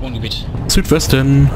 Wohngebiet. Südwesten.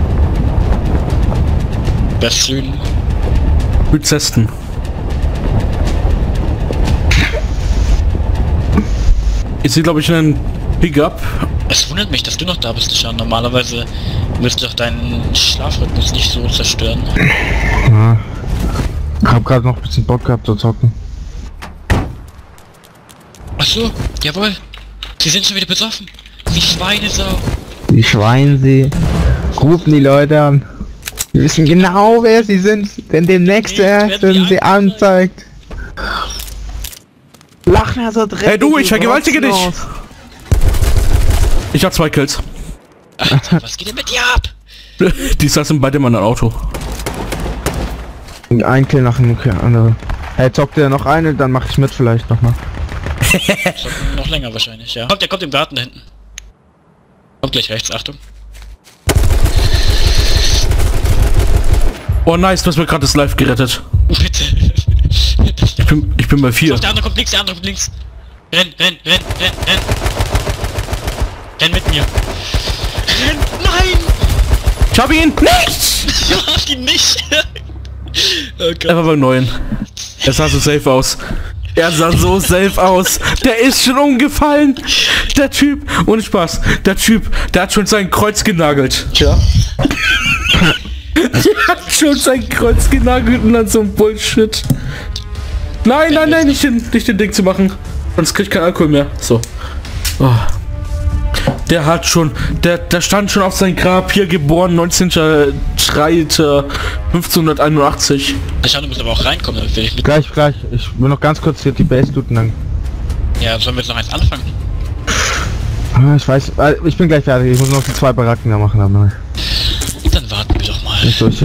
West-Süden. Südwesten. Ich sehe, glaube ich, einen Pickup. Es wundert mich, dass du noch da bist, Sean. Normalerweise willst du doch deinen Schlafrhythmus nicht so zerstören. Ja. Ich hab gerade noch ein bisschen Bock gehabt zu zocken. Ach so, jawohl. Sie sind schon wieder besoffen. Die Schweinesau. Die schweinen sie. Rufen die Leute an. Wir wissen genau, wer sie sind, denn demnächst werden sie anzeigt. Lachen ja so dreckig. Hey du, ich vergewaltige dich! Ich hab 2 Kills. Alter, was geht denn mit dir ab? Die saßen beide in meinem Auto. Ein Kill nach dem anderen. Hey, zockt ihr noch eine, dann mach ich mit vielleicht nochmal. Noch länger wahrscheinlich, ja. Der kommt im Garten da hinten. Kommt gleich rechts, Achtung. Oh nice, du hast mir gerade das Live gerettet. Bitte. Ich bin bei 4. Der andere kommt links, der andere kommt links. Renn. Renn mit mir. Renn, nein! Ich hab ihn nicht! Du hast ihn nicht! Oh Gott. Er war beim Neuen. Er sah so safe aus. Er sah so safe aus. Der ist schon umgefallen. Der Typ, ohne Spaß. Der Typ, der hat schon sein Kreuz genagelt. Tja. Der hat schon sein Kreuz genagelt und dann so ein Bullshit. Nein, nicht den Ding zu machen. Sonst krieg ich keinen Alkohol mehr. So. Oh. Der hat schon, der stand schon auf sein Grab, hier geboren, 19.3.1581. Ich du musst aber auch reinkommen, damit will ich mit. Gleich. Ich will noch ganz kurz hier die Base looten dann. Ja, sollen wir jetzt noch eins anfangen? Ich weiß, ich bin gleich fertig. Ich muss noch die 2 Baracken da machen. Aber Dann warten wir doch mal. nicht durch.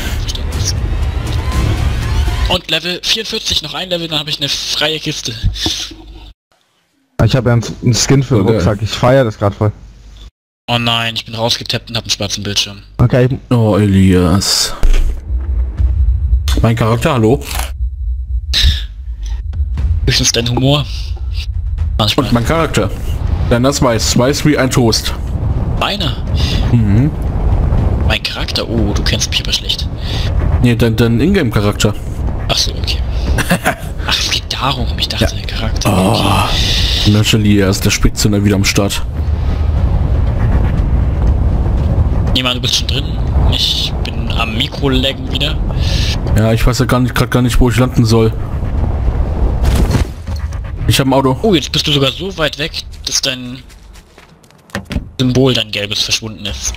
Und Level 44, noch ein Level, dann habe ich eine freie Kiste. Ich habe ja einen Skin für den Rucksack. Ich feiere das gerade voll. Oh nein, ich bin rausgetappt und habe einen schwarzen Bildschirm. Okay. Oh, Elias. Mein Charakter, hallo? Höchstens dein Humor. Manchmal. Und mein Charakter. Denn das weiß wie ein Toast. Meiner? Mhm. Mein Charakter? Oh, du kennst mich aber schlecht. Nee, dein Ingame-Charakter. Ach so, okay. Ach, es geht darum, ich dachte, der Charakter. Oh. Mensch, Elias, der Spitzhünder wieder am Start. Jemand, du bist schon drin. Ich bin am Mikro-Laggen wieder. Ja, ich weiß ja gerade gar nicht, wo ich landen soll. Ich habe ein Auto. Oh, jetzt bist du sogar so weit weg, dass dein Symbol, dein gelbes, verschwunden ist.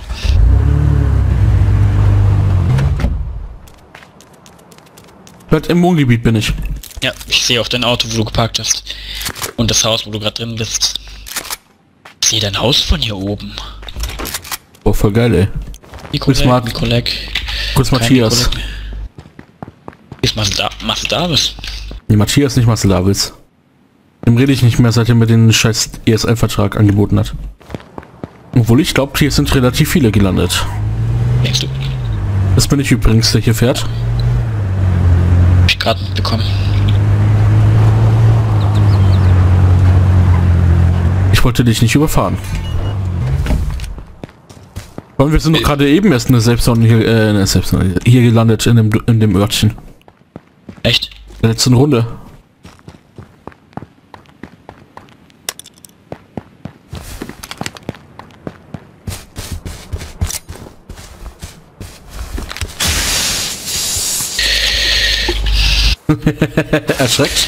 Im Wohngebiet bin ich. Ja, ich sehe auch dein Auto, wo du geparkt hast. Und das Haus, wo du gerade drin bist. Ich sehe dein Haus von hier oben. Oh, voll geil, ey. Nikolek. Kurz Matthias. Ist Macedavis. Nee, Matthias nicht Macedavis. Dem rede ich nicht mehr, seit er mir den scheiß ESL-Vertrag angeboten hat. Obwohl ich glaube, hier sind relativ viele gelandet. Denkst du? Das bin ich übrigens, der hier fährt. Hab ich gerade mitbekommen. Ich wollte dich nicht überfahren. Und wir sind doch gerade eben erst in der Selbstzone hier gelandet in dem Örtchen. Echt? In der letzten Runde. Erschreckt.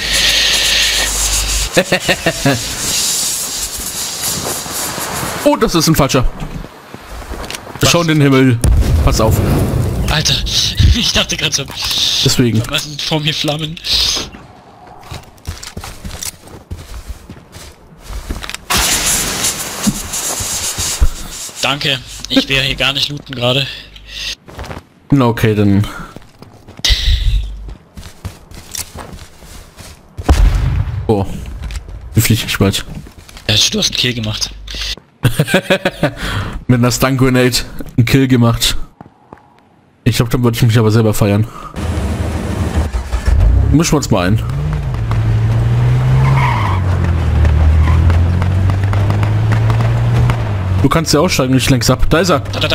Oh, das ist ein falscher. Schau in den Himmel. Pass auf. Alter, ich dachte gerade so. Deswegen. Was sind vor mir Flammen? Danke. Ich wäre hier gar nicht looten gerade. Na okay, dann. Oh. Wie fliege ich weit? Ja, du hast einen Kill gemacht. Mit einer Stun Grenade einen Kill gemacht. Ich glaube, dann würde ich mich aber selber feiern. Mischen wir uns mal ein. Du kannst ja aussteigen, ich lenk's ab. Da ist er. Da.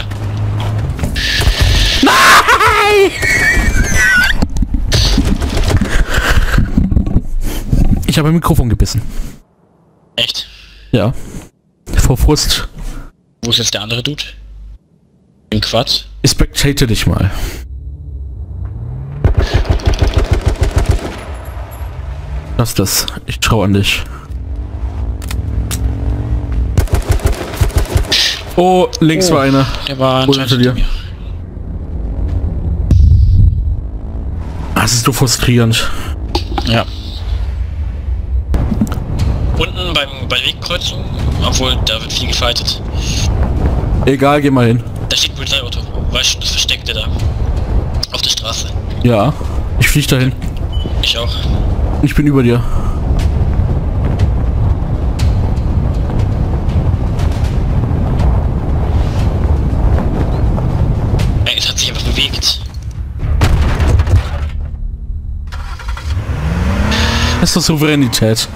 Nein! Ich habe ein Mikrofon gebissen. Echt? Ja. Vor Frust. Wo ist jetzt der andere Dude? Im Quad? Ich spectate dich mal. Lass das. Ich trau an dich. Oh, links war einer. Der war hinter dir. Das ist so frustrierend. Ja. Unten bei Wegkreuzung, obwohl da wird viel gefightet. Egal, geh mal hin. Da steht ein Polizeiauto. Weißt du, das Versteckte da. Auf der Straße. Ja, ich flieg dahin. Ich auch. Ich bin über dir. Ey, es hat sich einfach bewegt. Das ist doch Souveränität.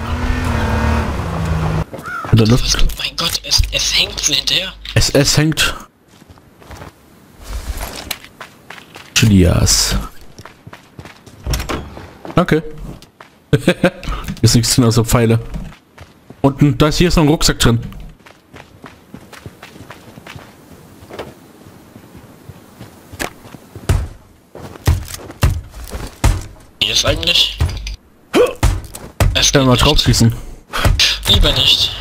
In der Luft. Oh mein Gott, es hängt so hinterher. Es hängt. Julias. Danke. Ist nichts drin außer Pfeile. Und hier ist noch ein Rucksack drin. Wie ist eigentlich? Ich kann mal drauf schießen. Lieber nicht.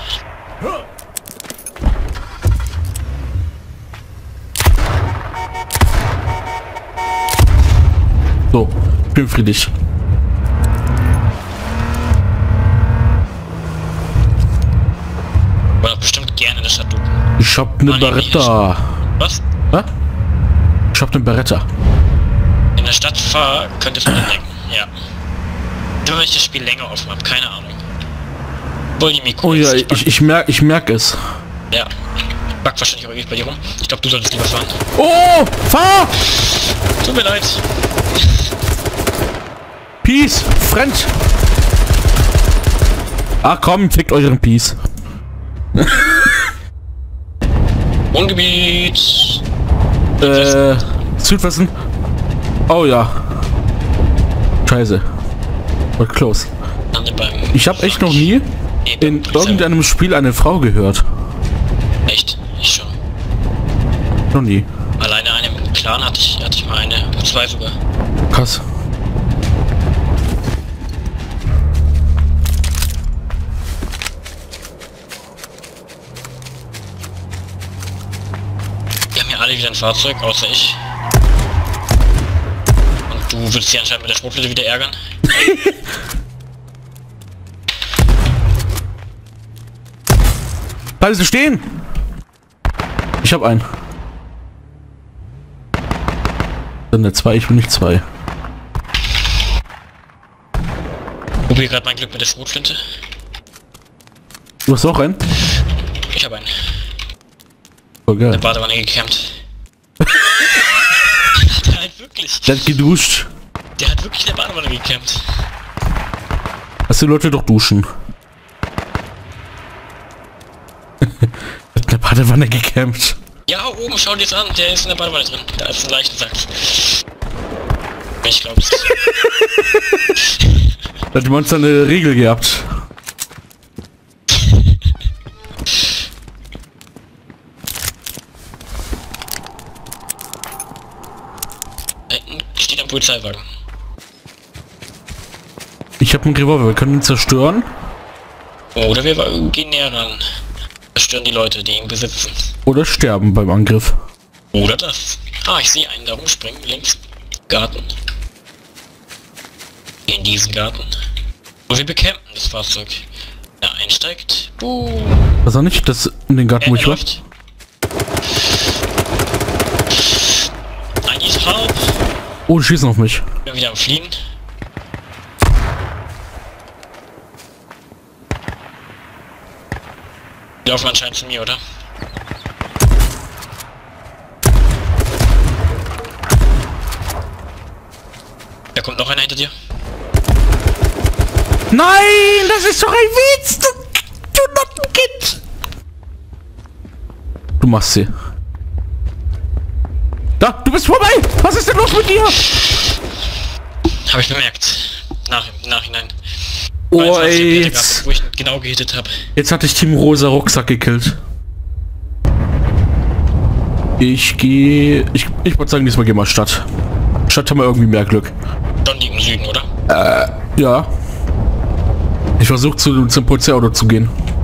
So, ich bin friedlich. War doch bestimmt gerne in der Stadt, du. Ich hab ne Beretta. Was? Hä? Ich hab ne Beretta. In der Stadt fahr, könnte es mir denken. Ja. Nur wenn ich das Spiel länger offen habe, keine Ahnung. Wohl die Mikro. Oh ja, ich merk es. Ja. Bug wahrscheinlich auch bei dir rum. Ich glaube, du solltest lieber fahren. Oh! Fahr! Tut mir leid. Peace! Friend! Ach komm, fickt euren Peace. Wohngebiet. Südwesten. Oh ja. Scheiße. War close. Ich habe echt noch nie in irgendeinem Spiel eine Frau gehört. Echt? Ich schon. Noch nie. Alleine einem Clan hatte ich mal eine. 2 sogar. Krass. Die haben ja alle wieder ein Fahrzeug, außer ich. Und du würdest dich anscheinend mit der Schrotflinte wieder ärgern. Bleib sie stehen! Ich hab einen. Dann der 2, ich bin nicht 2. Ich probiere gerade mein Glück mit der Schrotflinte. Du hast auch einen? Ich habe einen. Voll geil. Der Badewanne gecampt. Der hat wirklich. Der hat geduscht. Der hat wirklich in der Badewanne gecampt. Lass die Leute doch duschen. Hat in der Badewanne gecampt. Ja, oben, schau dir das an, der ist in der Badewanne drin. Da ist ein Leichensack. Ich glaube es. Hat die Monster eine Regel gehabt. Da hinten steht ein Polizeiwagen. Ich habe einen Revolver, wir können ihn zerstören. Oder wir gehen näher ran. Zerstören die Leute, die ihn besitzen. Oder sterben beim Angriff. Oder das. Ah, ich sehe einen da rumspringen, links. Garten. In diesen Garten. Und wir bekämpfen das Fahrzeug. Er einsteigt. Was auch nicht, das in den Garten, wo ich war. Ein ist halb. Oh, die schießen auf mich. Ich bin wieder am Fliehen. Die laufen anscheinend zu mir, oder? Da kommt noch einer hinter dir. Nein, das ist doch ein Witz! Du Nottenkind! machst sie. Da, du bist vorbei! Was ist denn los mit dir? Habe ich bemerkt. Im Nachhinein. Oh, Weil es ey, Werte jetzt, gab, wo ich genau gehittet habe. jetzt hatte ich Team Rosa Rucksack gekillt. Ich würde sagen, diesmal gehen wir Stadt. Stadt haben wir irgendwie mehr Glück. Schon liegt im Süden, oder? Ja. Ich versuche zum Polizeiauto zu gehen.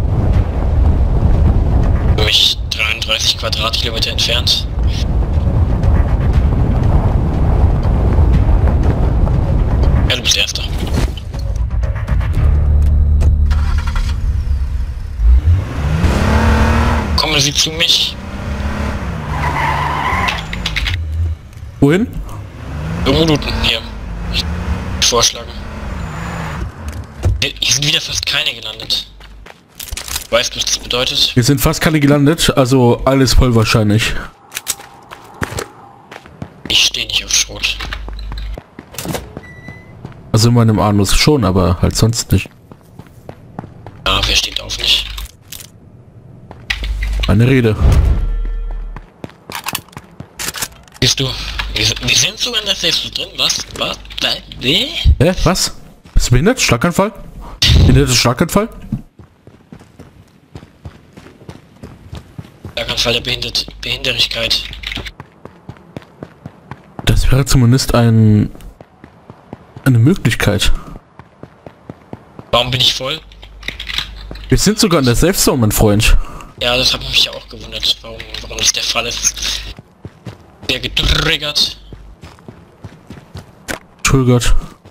Für mich 33 Quadratkilometer entfernt. Ja, du bist Erster. Kommen Sie zu mich. Wohin? Minuten hier. Ich vorschlagen. Hier sind wieder fast keine gelandet. Weißt du, was das bedeutet? Wir sind fast keine gelandet, also alles voll wahrscheinlich. Ich stehe nicht auf Schrot. Also in meinem Anus schon, aber halt sonst nicht. Ja, wer steht auf nicht? Eine Rede. Siehst du, wir sind sogar in der Safe drin. Was? Hä? Was? Bist du behindert? Schlaganfall? Behinderter Schlaganfall? Schlaganfall der Behinderigkeit. Das wäre zumindest eine Möglichkeit. Warum bin ich voll? Wir sind sogar in der Safe Zone, mein Freund. Ja, das hat mich ja auch gewundert, warum das der Fall ist. Der getriggert. Entschuldigt.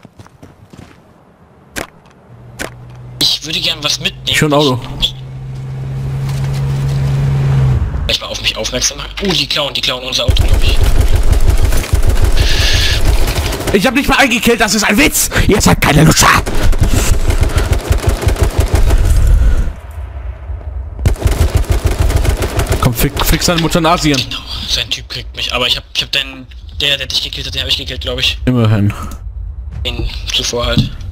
Ich würde gern was mitnehmen. Ich höre ein Auto. Vielleicht mal auf mich aufmerksam machen. Die klauen unser Auto, glaube ich. Ich habe nicht mal eingekillt, das ist ein Witz! Ihr seid keine Lutscher! Komm, fix deine Mutter in Asien. Genau, sein Typ kriegt mich. Aber ich hab der dich gekillt hat, den habe ich gekillt, glaube ich. Immerhin. Den zuvor halt.